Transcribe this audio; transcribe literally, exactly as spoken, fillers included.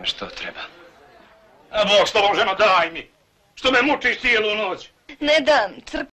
Što treba? A Bog s tobom, ženo, daj mi. Što me mučiš cijelu noć? Ne dam, crkva